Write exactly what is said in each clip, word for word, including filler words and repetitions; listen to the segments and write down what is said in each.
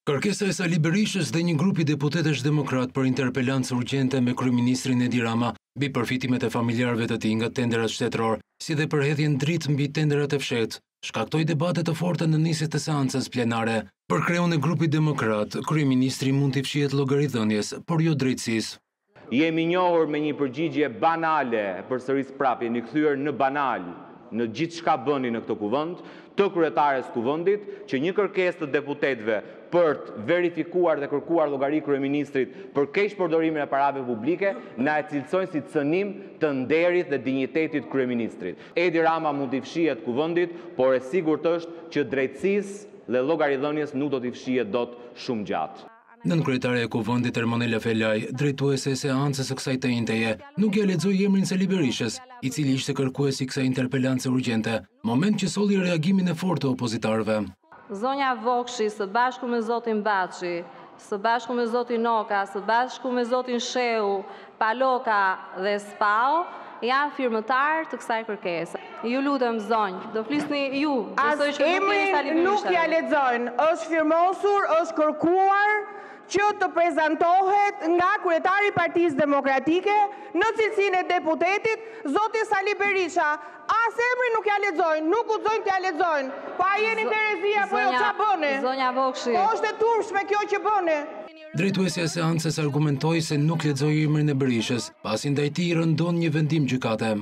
Kërkesa e Sali Berishës dhe një grupi deputetësh demokrat për interpelancë urgjente me kryeministrin Edi Rama mbi përfitimet e familjarëve të tij nga tenderat shtetëror, si dhe përhedhjen dritë mbi tenderat e fshehtë, shkaktoi debate të forta në nisjes të seancës plenare. Për kreun e grupit demokrat, kryeministri mund t'i fshihet llogaridhënies, por jo drejtësisë. Jemi njohur me një përgjigje banale, përsëris prapë jeni kthyer në banal në gjithë shka bëni në këtë kuvend, të kryetares kuvendit, që një kërkesë të deputetëve për të verifikuar dhe kërkuar llogari kryeministrit për keq përdorimin e parave publike, na e cilësojnë si cënim të nderit dhe dinjitetit kryeministrit. Edi Rama mund t'i fshihet kuvendit, por e sigurt është që drejtësisë dhe llogaridhënies nuk do t'i fshihet dot shumë gjatë. Nënkryetare e kuvendit Ermonela Felaj, drejtuese e seancës së kësaj të njëjteje, nuk ja lexoi emrin Sali Berishës, i cili ishte kërkuesi i kësaj interpelance urgjente, moment që solli reagimin e fortë të opozitarëve. Zonja Vokshi, së bashku me zotin Baçi, së bashku me zotin Noka, së bashku me zotin Sheu, Paloka dhe Spao, janë firmëtar të kësaj kërkese. Ju lutem zonjë, do flisni ju. As emrin nuk ja lexojnë, është firmosur, është kërkuar që të prezantohet nga kryetari i Partisë Demokratike në cilësinë e deputetit, zoti Sali Berisha. As emrin nuk ja lexojnë, nuk guxojnë t'ja lexojnë. Po a jeni Terezia po jo ç'a bëne? Zonja Vokshi. Po është e turpshme kjo që bëne. Drejtuesja e seancës argumentoi se nuk lexoi emrin e Berishës, pasi ndaj tij rëndon një vendim gjykate.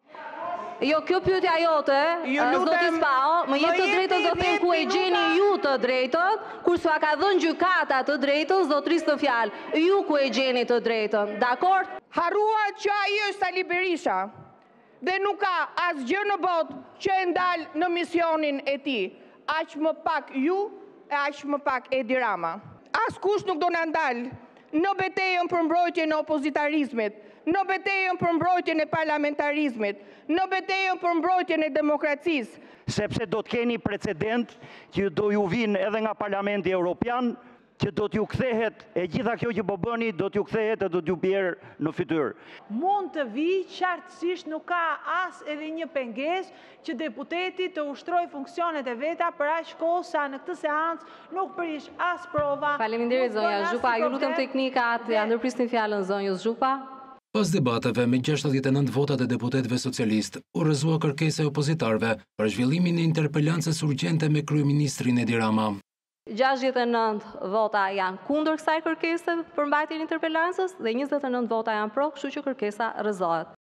Jo, kjo pyetja jote, zoti Spao, më jep të drejtën do them ku e gjeni ju të drejtën, kur s'ua ka dhënë gjykata të drejtën zotrisë të fjalë. Ju ku e gjeni të drejtën, dakor? Harrua që ai është Sali Berisha dhe nuk ka asgjë në botë që e ndal në misionin e tij. Aq më pak ju e aq më pak Edi Rama. Askush nuk do na ndal në betejën për mbrojtjen e opozitarizmit, në betejën për mbrojtjen e parlamentarizmit, në betejën për mbrojtjen e demokracisë. Sepse do të keni precedent që do ju vinë edhe nga Parlamenti Evropian, që do t'ju kthehet e gjitha kjo që po bëni, do t'ju kthehet e do t'ju bjerë në fytyrë. Mund të vi, qartësisht nuk ka as edhe një pengesë që deputeti të ushtroj funksionet e veta për aq kohë sa në këtë seancë nuk prish as prova. Faleminderit zonja Zhupa, ju lutem teknikat, ja ndërprisni fjalën zonjës Zhupa. Pas debateve me gjashtëdhjetë e nëntë votat e deputetëve socialistë, u rrëzua kërkesa e opozitarëve për zhvillimin e interpelancës urgjente me kryeministrin Edi Rama. gjashtëdhjetë e nëntë vota janë kundër kësaj kërkese për mbajtjen e interpelancës dhe njëzet e nëntë vota janë pro, kështu që kërkesa rrëzohet.